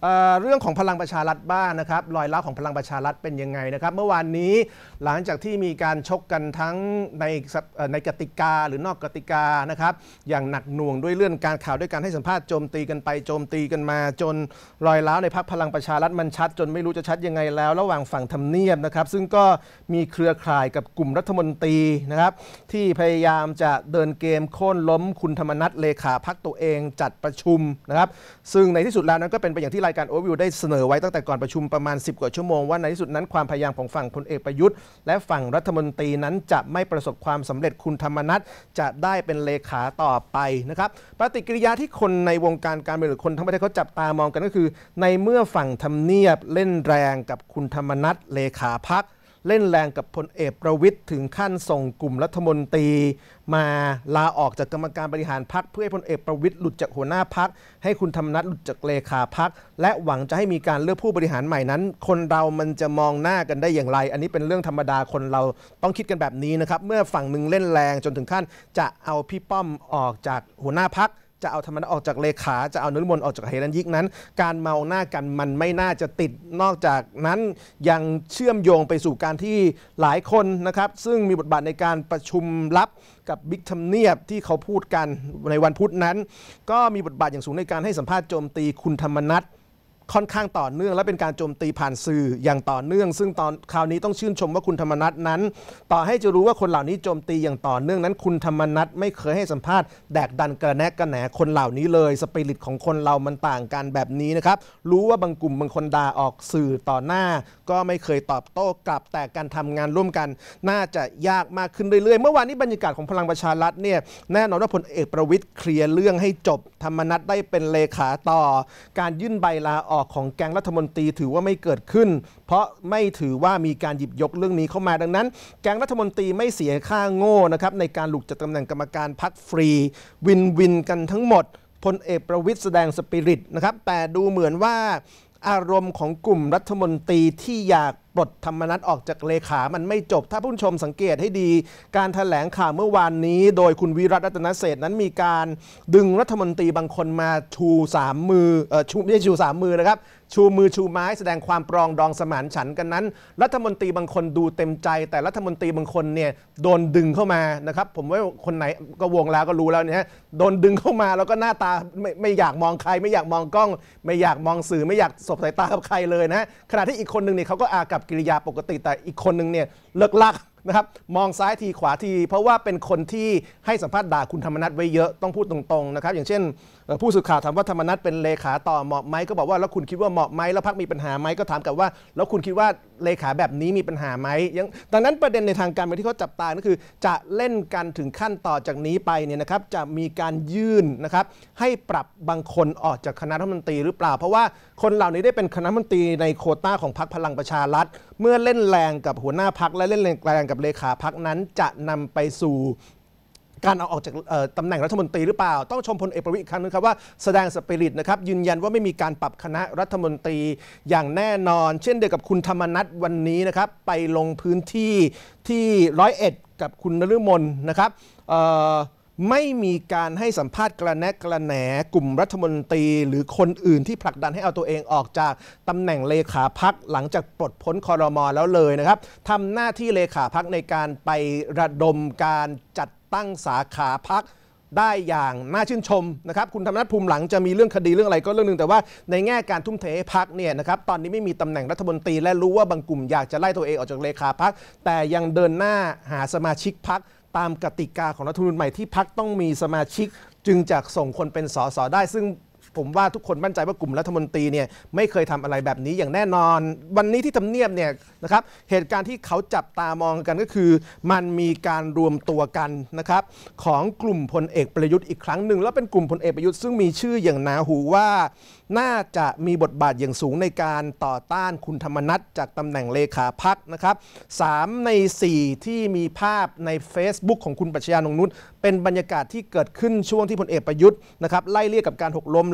เรื่องของพลังประชารัฐบ้างนะครับรอยร้าวของพลังประชารัฐเป็นยังไงนะครับเมื่อวานนี้หลังจากที่มีการชกกันทั้งในกติกาหรือนอกกติกานะครับอย่างหนักหน่วงด้วยเรื่องการข่าวด้วยการให้สัมภาษณ์โจมตีกันไปโจมตีกันมาจนรอยร้าวในพรรคพลังประชารัฐมันชัดจนไม่รู้จะชัดยังไงแล้วระหว่างฝั่งทำเนียบนะครับซึ่งก็มีเครือข่ายกับกลุ่มรัฐมนตรีนะครับที่พยายามจะเดินเกมโค่นล้มคุณธรรมนัสเลขาพรรคตัวเองจัดประชุมนะครับซึ่งในที่สุดแล้วนั้นก็เป็นไปอย่างที่รายการโอเวอร์วิวได้เสนอไว้ตั้งแต่ก่อนประชุมประมาณ10 กว่าชั่วโมงว่าในที่สุดนั้นความพยายามของฝั่งพลเอกประยุทธ์และฝั่งรัฐมนตรีนั้นจะไม่ประสบความสำเร็จคุณธรรมนัสจะได้เป็นเลขาต่อไปนะครับปฏิกิริยาที่คนในวงการการเมืองหรือคนทั้งประเทศเขาจับตามองกันก็คือในเมื่อฝั่งทำเนียบเล่นแรงกับคุณธรรมนัสเลขาพรรคเล่นแรงกับพลเอกประวิตรถึงขั้นส่งกลุ่มรัฐมนตรีมาลาออกจากกรรมการบริหารพรรคเพื่อให้พลเอกประวิตรหลุดจากหัวหน้าพรรคให้คุณธรรมนัสหลุดจากเลขาพรรคและหวังจะให้มีการเลือกผู้บริหารใหม่นั้นคนเรามันจะมองหน้ากันได้อย่างไรอันนี้เป็นเรื่องธรรมดาคนเราต้องคิดกันแบบนี้นะครับเมื่อฝั่งหนึ่งเล่นแรงจนถึงขั้นจะเอาพี่ป้อมออกจากหัวหน้าพรรคจะเอาธรรมนัสออกจากเลขาจะเอานฤมลออกจากเฮรัญยิกนั้นการเมาหน้ากันมันไม่น่าจะติดนอกจากนั้นยังเชื่อมโยงไปสู่การที่หลายคนนะครับซึ่งมีบทบาทในการประชุมลับกับบิ๊กทำเนียบที่เขาพูดกันในวันพุธนั้นก็มีบทบาทอย่างสูงในการให้สัมภาษณ์โจมตีคุณธรรมนัสค่อนข้างต่อเนื่องและเป็นการโจมตีผ่านสื่ออย่างต่อเนื่องซึ่งตอนคราวนี้ต้องชื่นชมว่าคุณธรรมนัสนั้นต่อให้จะรู้ว่าคนเหล่านี้โจมตีอย่างต่อเนื่องนั้นคุณธรรมนัสไม่เคยให้สัมภาษณ์แดกดันกระแนะกระแหนคนเหล่านี้เลยสปิริตของคนเรามันต่างกันแบบนี้นะครับรู้ว่าบางกลุ่มบางคนด่าออกสื่อต่อหน้าก็ไม่เคยตอบโต้กลับแต่การทำงานร่วมกันน่าจะยากมากขึ้นเรื่อยๆเมื่อวานนี้บรรยากาศของพลังประชารัฐเนี่ยแน่นอนว่าพลเอกประวิตรเคลียร์เรื่องให้จบธรรมนัสได้เป็นเลขาต่อการยื่นใบลาออกของแก๊งรัฐมนตรีถือว่าไม่เกิดขึ้นเพราะไม่ถือว่ามีการหยิบยกเรื่องนี้เข้ามาดังนั้นแก๊งรัฐมนตรีไม่เสียค่าโง่นะครับในการหลุดจากตำแหน่งกรรมการพรรคฟรีวินวินกันทั้งหมดพลเอกประวิตรแสดงสปิริตนะครับแต่ดูเหมือนว่าอารมณ์ของกลุ่มรัฐมนตรีที่อยากปลดธรรมนัสออกจากเลขามันไม่จบถ้าผู้ชมสังเกตให้ดีการแถลงข่าวเมื่อวานนี้โดยคุณวิรัติ รัตนเศรษฐ์นั้นมีการดึงรัฐมนตรีบางคนมาชู3 มือไม่ใช่ชู3 มือนะครับชูมือชูไม้แสดงความปรองดองสมานฉันท์กันนั้นรัฐมนตรีบางคนดูเต็มใจแต่รัฐมนตรีบางคนเนี่ยโดนดึงเข้ามานะครับผมว่าคนไหนก็วงแล้วก็รู้แล้วเนี่ยโดนดึงเข้ามาแล้วก็หน้าตาไม่อยากมองใครไม่อยากมองกล้องไม่อยากมองสื่อไม่อยากสบสายตากับใครเลยนะขณะที่อีกคนนึงเนี่ยเขาก็อากับกิริยาปกติแต่อีกคนนึงเนี่ยเลิกลักนะครับมองซ้ายทีขวาทีเพราะว่าเป็นคนที่ให้สัมภาษณ์ด่าคุณธรรมนัสไว้เยอะต้องพูดตรงๆนะครับอย่างเช่นผู้สื่อข่าวถามว่าธรรมนัสเป็นเลขาต่อเหมาะไหมก็บอกว่าแล้วคุณคิดว่าเหมาะไหมแล้วพรรคมีปัญหาไหมก็ถามกลับว่าแล้วคุณคิดว่าเลขาแบบนี้มีปัญหาไหมยังดังนั้นประเด็นในทางการเมืองที่เขาจับตาก็คือจะเล่นกันถึงขั้นต่อจากนี้ไปเนี่ยนะครับจะมีการยื่นนะครับให้ปรับบางคนออกจากคณะรัฐมนตรีหรือเปล่าเพราะว่าคนเหล่านี้ได้เป็นคณะรัฐมนตรีในโควต้าของพรรคพลังประชารัฐเมื่อเล่นแรงกับหัวหน้าพรรคและเล่นแรงกับเลขาพรรคนั้นจะนำไปสู่การเอาออกจากตำแหน่งรัฐมนตรีหรือเปล่าต้องชมพลเอกประวิตรอีกครั้งนึงครับว่าแสดงสปิริตนะครับยืนยันว่าไม่มีการปรับคณะรัฐมนตรีอย่างแน่นอนเช่นเดียวกับคุณธรรมนัสวันนี้นะครับไปลงพื้นที่ที่101กับคุณนฤมลนะครับไม่มีการให้สัมภาษณ์กระแนะกระแหนกลุ่มรัฐมนตรีหรือคนอื่นที่ผลักดันให้เอาตัวเองออกจากตำแหน่งเลขาพรรคหลังจากปลดพ้นครม.แล้วเลยนะครับทำหน้าที่เลขาพรรคในการไประดมการจัดตั้งสาขาพรรคได้อย่างน่าชื่นชมนะครับคุณธรรมนัสภูมิหลังจะมีเรื่องคดีเรื่องอะไรก็เรื่องนึงแต่ว่าในแง่การทุ่มเทให้พรรคเนี่ยนะครับตอนนี้ไม่มีตำแหน่งรัฐมนตรีและรู้ว่าบางกลุ่มอยากจะไล่ตัวเองออกจากเลขาพรรคแต่ยังเดินหน้าหาสมาชิกพรรคตามกติกาของรัฐธรรมนูญใหม่ที่พรรคต้องมีสมาชิกจึงจะส่งคนเป็นสสได้ซึ่งผมว่าทุกคนมั่นใจว่ากลุ่มรัฐมนตรีเนี่ยไม่เคยทำอะไรแบบนี้อย่างแน่นอนวันนี้ที่ทำเนียบเนี่ยนะครับเหตุการณ์ที่เขาจับตามองกันก็คือมันมีการรวมตัวกันนะครับของกลุ่มพลเอกประยุทธ์อีกครั้งหนึ่งแล้วเป็นกลุ่มพลเอกประยุทธ์ซึ่งมีชื่ออย่างหนาหูว่าน่าจะมีบทบาทอย่างสูงในการต่อต้านคุณธรรมนัสจากตำแหน่งเลขาพรรคนะครับ3 ใน 4ที่มีภาพใน Facebook ของคุณปรัชญานงนุชเป็นบรรยากาศที่เกิดขึ้นช่วงที่พลเอกประยุทธ์นะครับไล่เลี่ยกับการหกล้มแล้ว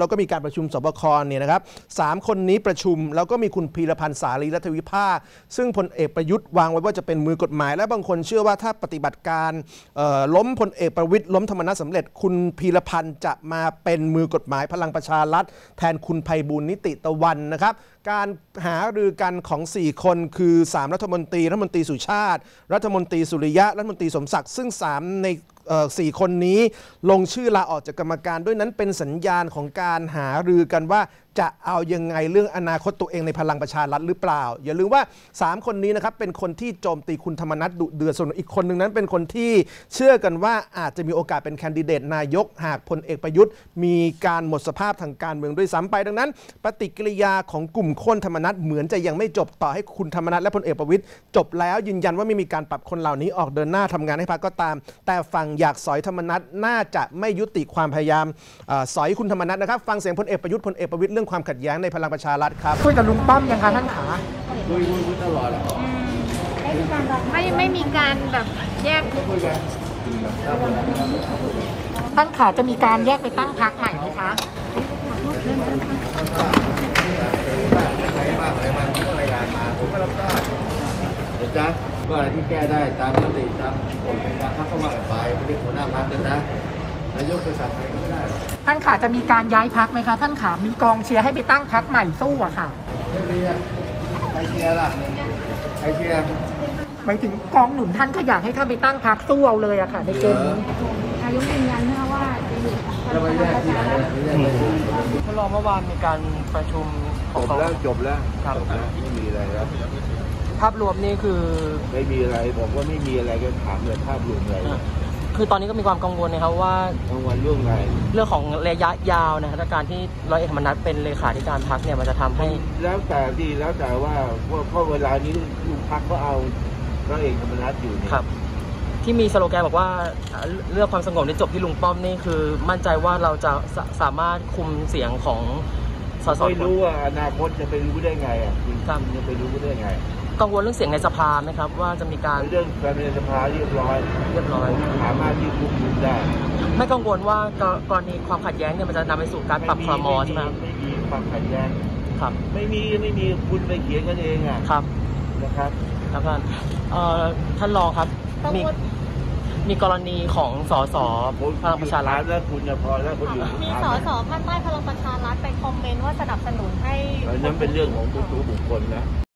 ก็มีการประชุมสบคเนี่ยนะครับ3 คนนี้ประชุมแล้วก็มีคุณพีรพันธ์สารีรัฐวิภาคซึ่งพลเอกประยุทธ์วางไว้ว่าจะเป็นมือกฎหมายและบางคนเชื่อว่าถ้าปฏิบัติการล้มพลเอกประวิตรล้มธรรมนัสสำเร็จคุณพีรพันธ์จะมาเป็นมือกฎหมายพลังประชารัฐแทนคุณไพบูลย์นิติตะวันนะครับการหารือกันของ4 คนคือ3 รัฐมนตรีสุชาติรัฐมนตรีสุริยะรัฐมนตรีสมศักดิ์ซึ่ง3 ใน4 คนนี้ลงชื่อลาออกจากกรรมการด้วยนั้นเป็นสัญญาณของการหารือกันว่าจะเอายังไงเรื่องอนาคตตัวเองในพลังประชารัฐหรือเปล่าอย่าลืมว่า3 คนนี้นะครับเป็นคนที่โจมตีคุณธรรมนัสดุเดือดส่วนอีกคนหนึ่งนั้นเป็นคนที่เชื่อกันว่าอาจจะมีโอกาสเป็นแคนดิเดตนายกหากพลเอกประยุทธ์มีการหมดสภาพทางการเมืองด้วยซ้ำไปดังนั้นปฏิกิริยาของกลุ่มคนธรรมนัสเหมือนจะยังไม่จบต่อให้คุณธรรมนัสและพลเอกประวิตรจบแล้วยืนยันว่าไม่มีการปรับคนเหล่านี้ออกเดินหน้าทำงานให้พรรคก็ตามแต่ฝั่งอยากสอยธรรมนัสน่าจะไม่ยุติความพยายามสอยคุณธรรมนัสนะครับฟังเสียงพลเอกประยุทธ์พลเอกประวิตรเรื่องความขัดแย้งในพลังประชารัฐครับคุยกับลุงป้อมยังคะท่านขาคุยตลอดไม่มีการแบบแยกท่านขาจะมีการแยกไปตั้งพรรคใหม่ไหมคะอะไรมาก็รายงานมาผมก็รับทราบเดี๋ยวจ้ะว่าอะไรที่แก้ได้ตามมติตามกฎการพรรคเข้ามาไปไม่ได้หัวหน้าพรรคนะนายกจะสั่งใครก็ไม่ได้ท่านขาจะมีการย้ายพรรคไหมคะท่านขามีกองเชียร์ให้ไปตั้งพรรคใหม่สู้อะค่ะไม่มีใครเชียร์ล่ะใครเชียร์หมายถึงกองหนุนท่านก็อยากให้ท่านไปตั้งพรรคสู้เอาเลยอะค่ะในเกมนี้นายกยืนยันนะว่าจะอยู่แล้วไม่แยกที่ไหนท่านรองเมื่อวานมีการประชุมจบแล้วไม่มีอะไรแล้วภาพรวมนี่คือไม่มีอะไรบอกว่าไม่มีอะไรก็ถามเลยภาพรวมอะไรคือตอนนี้ก็มีความกังวลนะครับว่ากังวลเรื่องอะไรเรื่องของระยะยาวนะครับการที่ร้อยเอกธรรมนัสเป็นเลขาธิการพรรคเนี่ยมันจะทำให้แล้วแต่ว่าเพราะเวลานี้ลูกพรรคก็เอาร้อยเอกธรรมนัสอยู่เนี่ยครับที่มีสโลแกนบอกว่าเรื่องความสงบในจบที่ลุงป้อมนี่คือมั่นใจว่าเราจะสามารถคุมเสียงของสสไม่รู้ว่าอนาคตจะไปรู้ได้ไงอ่ะจะไปรู้ได้ไงกังวลเรื่องเสียงในสภาไหมครับว่าจะมีการเรื่องการในสภาเรียบร้อยสามารถที่ควบคุมได้ไม่กังวลว่ากรณีความขัดแย้งเนี่ยมันจะนำไปสู่การปรับครม.ใช่ไหมไม่มีความขัดแย้งครับไม่มีคุณไปเขียนกันเองอ่ะครับนะครับแล้วก็ท่านรองครับมีกรณีของสสพลังประชารัฐแล้วคุณจะพอแล้วคนอยู่มีสสภาคใต้พลังประชารัฐไปคอมเมนต์ว่าสนับสนุนให้นั้นเป็นเรื่องของบุคคลนะ